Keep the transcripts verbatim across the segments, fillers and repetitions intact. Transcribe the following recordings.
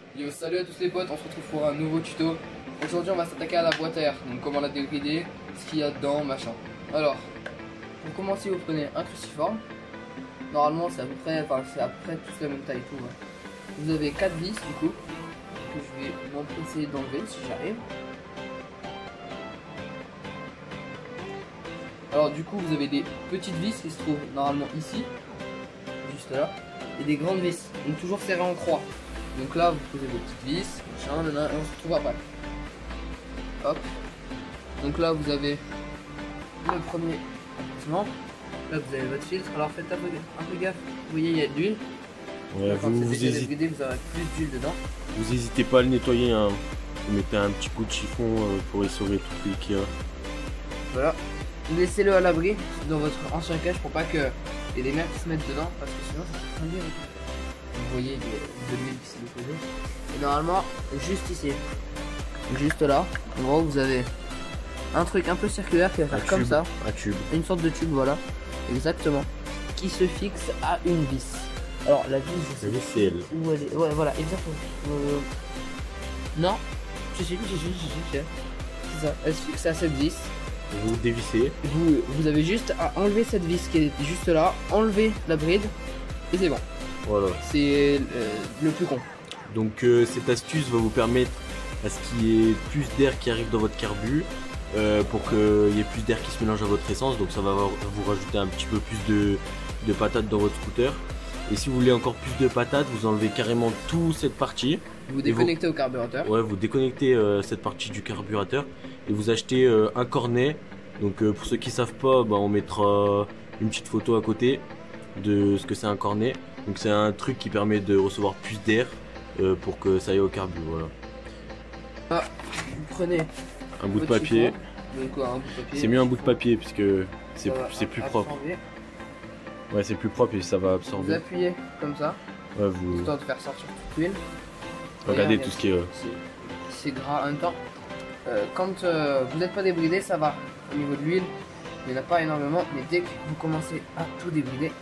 Yo, salut à tous les potes, on se retrouve pour un nouveau tuto. Aujourd'hui on va s'attaquer à la boîte à air, donc comment la débrider, ce qu'il y a dedans, machin. Alors, pour commencer vous prenez un cruciforme. Normalement c'est à peu près, enfin c'est à peu près tous la même taille tout. Ouais. Vous avez quatre vis du coup, que je vais m'empresser d'enlever si j'arrive. Alors du coup vous avez des petites vis qui se trouvent normalement ici, juste là, et des grandes vis, donc toujours serrées en croix. Donc là vous posez vos petites vis, machin, nanana, et on se retrouve après. Hop. Donc là vous avez le premier compartiment. Là vous avez votre filtre. Alors faites un peu, un peu gaffe. Vous voyez il y a de l'huile. Ouais, vous, vous, hésitez... vous aurez plus d'huile dedans. Vous n'hésitez pas à le nettoyer. Hein. Vous mettez un petit coup de chiffon euh, pour essorer tout l'huile qu'il y a. Voilà. Laissez-le à l'abri dans votre ancien cache pour pas que y ait des mers qui se mettent dedans parce que sinon ça peut fondre. Vous voyez il y a de l'huile qui s'est déposée. Et normalement juste ici, juste là, en gros vous avez un truc un peu circulaire qui va faire comme ça, un tube, une sorte de tube, voilà, exactement, qui se fixe à une vis. Alors la vis, je sais la vis c'est elle. Où elle est. Ouais, voilà, exactement. Euh... Non, je sais, je sais, je sais, c'est ça. Elle se fixe à cette vis. Vous dévissez. Vous, vous avez juste à enlever cette vis qui est juste là, enlever la bride et c'est bon. Voilà. C'est euh, le plus con. Donc euh, cette astuce va vous permettre à ce qu'il y ait plus d'air qui arrive dans votre carbu, euh, pour qu'il y ait plus d'air qui se mélange à votre essence. Donc ça va vous rajouter un petit peu plus de, de patates dans votre scooter. Et si vous voulez encore plus de patates, vous enlevez carrément toute cette partie. Vous déconnectez vous, au carburateur. Ouais, vous déconnectez euh, cette partie du carburateur et vous achetez euh, un cornet. Donc euh, pour ceux qui savent pas, bah, on mettra une petite photo à côté de ce que c'est un cornet. Donc c'est un truc qui permet de recevoir plus d'air euh, pour que ça aille au carbu. Voilà. Ah, vous prenez un bout de papier. papier. C'est mieux un bout de papier puisque c'est plus propre. Ouais, c'est plus propre et ça va absorber. Vous appuyez comme ça, ouais, vous... histoire de faire sortir toute l'huile. Regardez tout ce qui est... Euh... C'est gras en même temps. Euh, quand euh, vous n'êtes pas débridé, ça va. Au niveau de l'huile, il n'y en a pas énormément, mais dès que vous commencez à tout débrider,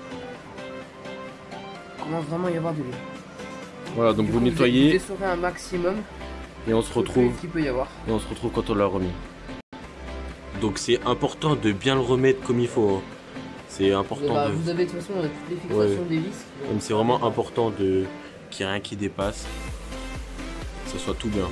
il commence vraiment à y avoir de l'huile. Voilà, donc du vous coup, nettoyez. Vous essorez un maximum. Et on se retrouve. Qu'il peut y avoir. Et on se retrouve quand on l'a remis. Donc c'est important de bien le remettre comme il faut. Hein. C'est important. Bah, de... Vous avez de toute façon on a toutes les fixations ouais. des vis. C'est vraiment important de qu'il n'y ait rien qui dépasse. Que ça soit tout bien.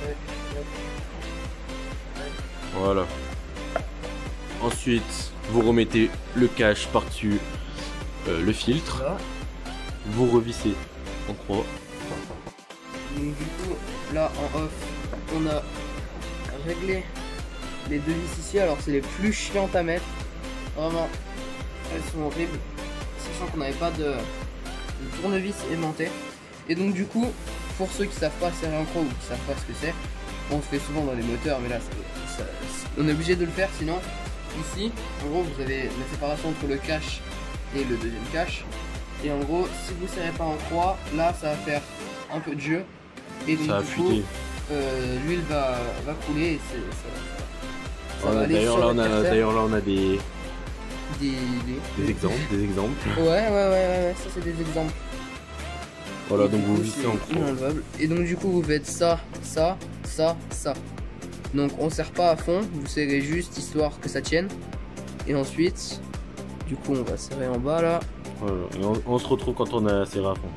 Voilà. Ensuite, vous remettez le cache par-dessus euh, le filtre. Voilà. Vous revissez en croix. Donc du coup, là en off, on a réglé les deux vis ici. Alors c'est les plus chiantes à mettre. Vraiment, elles sont horribles. Sachant qu'on n'avait pas de, de tournevis aimanté. Et donc du coup, pour ceux qui savent pas serrer en croix ou qui savent pas ce que c'est, on le fait souvent dans les moteurs, mais là ça, ça, on est obligé de le faire, sinon ici, en gros vous avez la séparation entre le cache et le deuxième cache. Et en gros, si vous serrez pas en croix, là ça va faire un peu de jeu. Et donc ça du va coup, fuiter. Euh, l'huile va, va couler et ça, ça, ça ouais, va aller D'ailleurs là, là on a des, des, des, des exemples, des exemples. Ouais, ouais, ouais, ouais, ouais. Ça c'est des exemples. Voilà, et donc vous coup, vissez en croix. Et donc du coup vous faites ça, ça, ça, ça. Donc on serre pas à fond, vous serrez juste histoire que ça tienne. Et ensuite, du coup on va serrer en bas là. Voilà. Et on, on se retrouve quand on a serré à fond.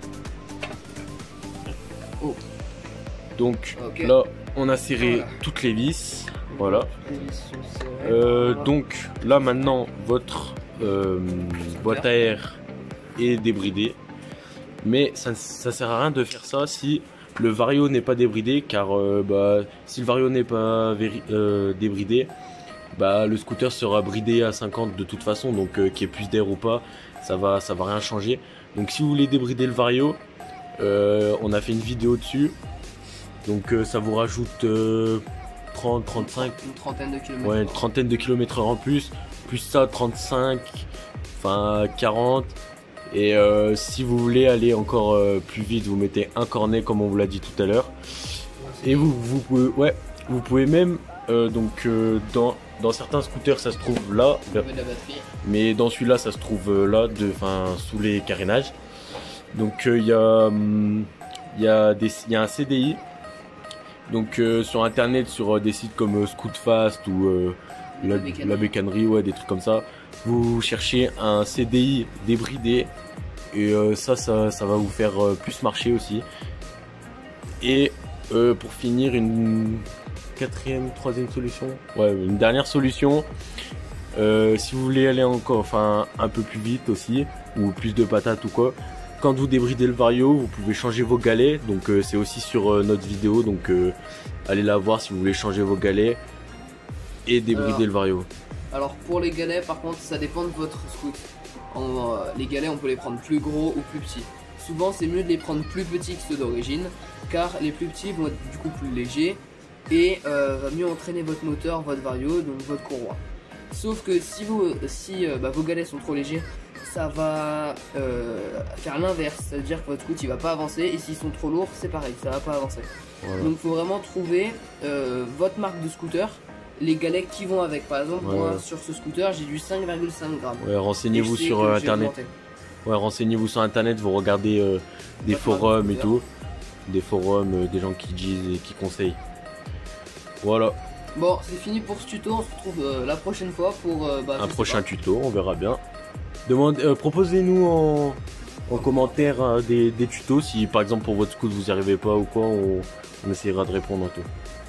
Oh. Donc okay. là on a serré voilà. toutes les vis. Voilà. Les vis sont serrées, euh, voilà. Donc là maintenant votre euh, boîte à air est débridée. Mais ça ne sert à rien de faire ça si le vario n'est pas débridé, car euh, bah, si le vario n'est pas euh, débridé, bah, le scooter sera bridé à cinquante de toute façon, donc euh, qu'il y ait plus d'air ou pas, ça va, ça va rien changer. Donc si vous voulez débrider le vario, euh, on a fait une vidéo dessus, donc euh, ça vous rajoute euh, trente, trente-cinq, une trentaine de kilomètres. Ouais, une trentaine de kilomètres heure en plus, plus ça trente-cinq, enfin quarante. Et euh, si vous voulez aller encore euh, plus vite, vous mettez un cornet comme on vous l'a dit tout à l'heure. Et vous, vous pouvez, ouais, vous pouvez même euh, donc euh, dans, dans certains scooters ça se trouve là, là mais dans celui-là ça se trouve euh, là, de, enfin sous les carénages. Donc il euh, y a hum, il y a des, il y a un C D I. Donc euh, sur internet, sur euh, des sites comme euh, Scootfast ou euh, la, la bécannerie, ouais, des trucs comme ça, vous cherchez un C D I débridé et euh, ça, ça, ça va vous faire euh, plus marcher aussi. Et euh, pour finir, une quatrième, troisième solution, ouais, une dernière solution. Euh, si vous voulez aller encore, enfin un peu plus vite aussi, ou plus de patates ou quoi. Quand vous débridez le Vario, vous pouvez changer vos galets, donc euh, c'est aussi sur euh, notre vidéo, donc euh, allez la voir si vous voulez changer vos galets et débrider alors, le Vario. Alors pour les galets, par contre, ça dépend de votre scoot. En, euh, les galets, on peut les prendre plus gros ou plus petits. Souvent, c'est mieux de les prendre plus petits que ceux d'origine, car les plus petits vont être du coup plus légers et euh, va mieux entraîner votre moteur, votre Vario, donc votre courroie. Sauf que si, vous, si euh, bah, vos galets sont trop légers, ça va euh, faire l'inverse, ça veut dire que votre scooter il va pas avancer, et s'ils sont trop lourds c'est pareil, ça va pas avancer. Voilà. Donc il faut vraiment trouver euh, votre marque de scooter, les galets qui vont avec. Par exemple, ouais, moi ouais. sur ce scooter j'ai du cinq virgule cinq grammes. Ouais, renseignez-vous sur euh, internet. Ouais, renseignez-vous sur internet, vous regardez euh, des votre forums et tout, des forums, euh, des gens qui disent et qui conseillent. Voilà. Bon, c'est fini pour ce tuto, on se retrouve euh, la prochaine fois pour euh, bah, un prochain tuto, on verra bien. Demande, euh, proposez-nous en, en commentaire euh, des, des tutos si par exemple pour votre scoot vous n'y arrivez pas ou quoi, on, on essaiera de répondre à tout.